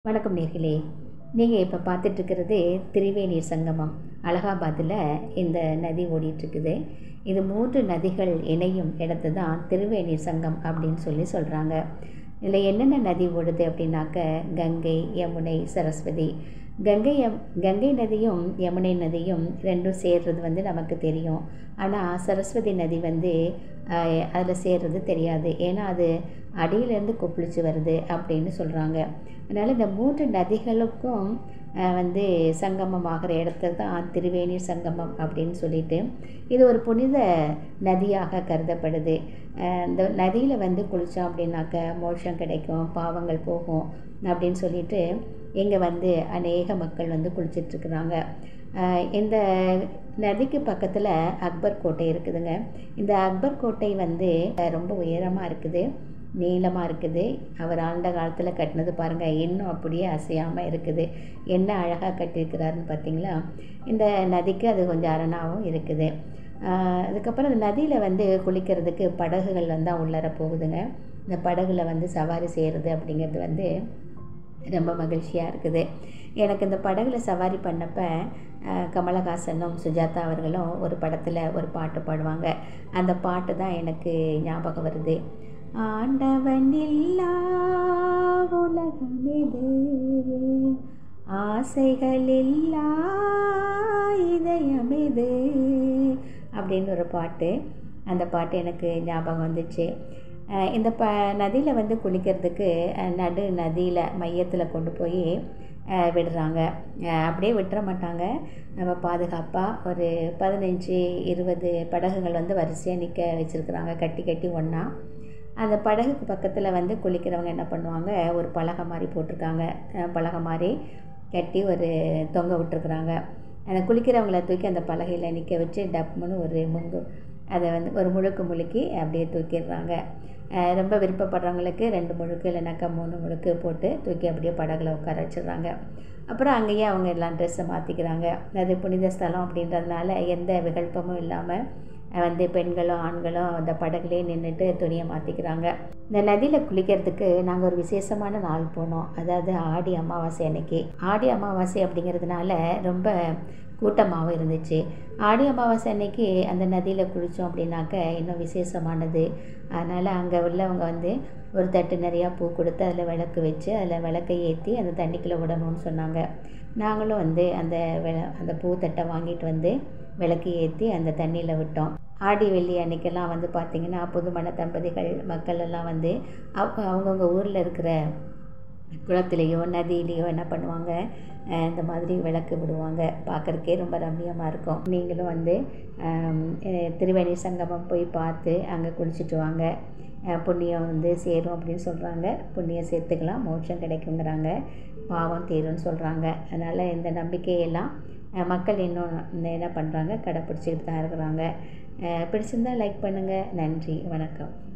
வணக்கம் நேர்களே. நீங்கள் இப்போ பார்த்துட்ருக்கிறது திரிவேணி சங்கமம். அலகாபாத்தில் இந்த நதி ஓடிட்டுருக்குது. இது 3 நதிகள் இணையும் இடத்து தான் திரிவேணி சங்கம் அப்படின்னு சொல்கிறாங்க. இதில் என்னென்ன நதி ஓடுது அப்படின்னாக்க கங்கை, யமுனை, சரஸ்வதி. கங்கை நதியும் யமுனை நதியும் ரெண்டும் சேர்றது நமக்கு தெரியும். ஆனால் சரஸ்வதி நதி அதில் சேர்றது தெரியாது. ஏன்னா அது அடியிலேருந்து கொப்பளிச்சு வருது அப்படின்னு சொல்கிறாங்க. அதனால் இந்த 3 நதிகளுக்கும் சங்கமமாகிற இடத்துல தான் திரிவேணி சங்கமம் அப்படின்னு சொல்லிட்டு இது ஒரு புனித நதியாக கருதப்படுது. இந்த நதியில் குளித்தோம் அப்படின்னாக்க மோட்சம் கிடைக்கும், பாவங்கள் போகும் அப்படின்னு சொல்லிட்டு இங்கே அநேக மக்கள் குளிச்சிட்ருக்குறாங்க. இந்த நதிக்கு பக்கத்தில் அக்பர் கோட்டை இருக்குதுங்க. இந்த அக்பர் கோட்டை ரொம்ப உயரமாக இருக்குது, நீளமாக இருக்குது. அவர் ஆண்ட காலத்தில் கட்டினது பாருங்கள், இன்னும் அப்படியே அசையாமல் இருக்குது. என்ன அழகாக கட்டியிருக்கிறாருன்னு பார்த்தீங்களா. இந்த நதிக்கு அது கொஞ்சம் அரணாகவும் இருக்குது. அதுக்கப்புறம் இந்த நதியில் குளிக்கிறதுக்கு படகுகள் தான் உள்ளர போகுதுங்க. இந்த படகுல சவாரி செய்கிறது அப்படிங்கிறது ரொம்ப மகிழ்ச்சியாக இருக்குது. எனக்கு இந்த படகுல சவாரி பண்ணப்போ கமலஹாசனும் சுஜாதா அவர்களும் ஒரு படத்தில் ஒரு பாட்டு பாடுவாங்க. அந்த பாட்டு தான் எனக்கு ஞாபகம் வருது. ஆண்டவன் இல்லா உலகமிது, ஆசைகள் இல்லா இதயமிது அப்படின்னு ஒரு பாட்டு. அந்த பாட்டு எனக்கு ஞாபகம் வந்துச்சு. இந்த நதியில் குளிக்கிறதுக்கு நடு நதியில் மையத்தில் கொண்டு போய் விடுறாங்க. அப்படியே விட்டுற மாட்டாங்க. நம்ம பாதுகாப்பாக ஒரு 15-20 படகுகள் வரிசையாக நிற்க வச்சுருக்குறாங்க, கட்டி கட்டி ஒன்றா. அந்த படகுக்கு பக்கத்தில் குளிக்கிறவங்க என்ன பண்ணுவாங்க, ஒரு பலகை மாதிரி போட்டிருக்காங்க. பலகை மாதிரி கட்டி ஒரு தொங்க விட்டுருக்குறாங்க. அந்த குளிக்கிறவங்கள தூக்கி அந்த பலகையில் நிற்க வச்சு டப்முன்னு ஒரு முங்கு அதை ஒரு முழுக்கு முழுக்கி அப்படியே தூக்கிடுறாங்க. ரொம்ப விருப்பப்படுறவங்களுக்கு 2 முழுக்கு இல்லைனாக்கா 3 முழுக்கு போட்டு தூக்கி அப்படியே படகுல உட்கார வச்சிடுறாங்க. அப்புறம் அங்கேயே அவங்க எல்லாம் ட்ரெஸ்ஸை மாற்றிக்கிறாங்க. அது புனித ஸ்தலம் அப்படின்றதுனால எந்த விகல்பமும் இல்லாமல் பெண்களும் ஆண்களும் அந்த படகுலேயே நின்றுட்டு துணியை மாற்றிக்கிறாங்க. இந்த நதியில் குளிக்கிறதுக்கு நாங்கள் ஒரு விசேஷமான நாள் போனோம். அதாவது ஆடி அமாவாசை அன்னைக்கு. ஆடி அமாவாசை அப்படிங்கிறதுனால ரொம்ப கூட்டமாகவும் இருந்துச்சு. ஆடி அமாவாசை அன்னைக்கு அந்த நதியில் குளித்தோம் அப்படின்னாக்க இன்னும் விசேஷமானது. அதனால் அங்கே உள்ளவங்க ஒரு தட்டு நிறையா பூ கொடுத்து அதில் விளக்கு வச்சு அதில் விளக்கை ஏற்றி அந்த தண்ணிக்குள்ளே விடணும்னு சொன்னாங்க. நாங்களும் அந்த பூ தட்டை வாங்கிட்டு விளக்கு ஏற்றி அந்த தண்ணியில் விட்டோம். ஆடி வெள்ளி அன்னைக்கெல்லாம் பார்த்திங்கன்னா புதுமண தம்பதிகள் மக்கள் எல்லாம் அவங்கவுங்க ஊரில் இருக்கிற குளத்துலேயோ நதியிலையோ என்ன பண்ணுவாங்க, இந்த மாதிரி விளக்கு விடுவாங்க. பார்க்குறக்கே ரொம்ப ரம்மியமாக இருக்கும். நீங்களும் திரிவேணி சங்கமம் போய் பார்த்து அங்கே குளிச்சுட்டு வாங்க. புண்ணியம் சேரும் அப்படின்னு சொல்கிறாங்க. புண்ணியம் சேர்த்துக்கலாம், மோட்சம் கிடைக்குங்கிறாங்க, பாவம் தீரும்னு சொல்கிறாங்க. அதனால் இந்த நம்பிக்கையெல்லாம் மக்கள் இன்னும் என்ன பண்ணுறாங்க, கடைப்பிடிச்சிக்கிட்டு தான் இருக்கிறாங்க. பிடிச்சிருந்தால் லைக் பண்ணுங்கள். நன்றி, வணக்கம்.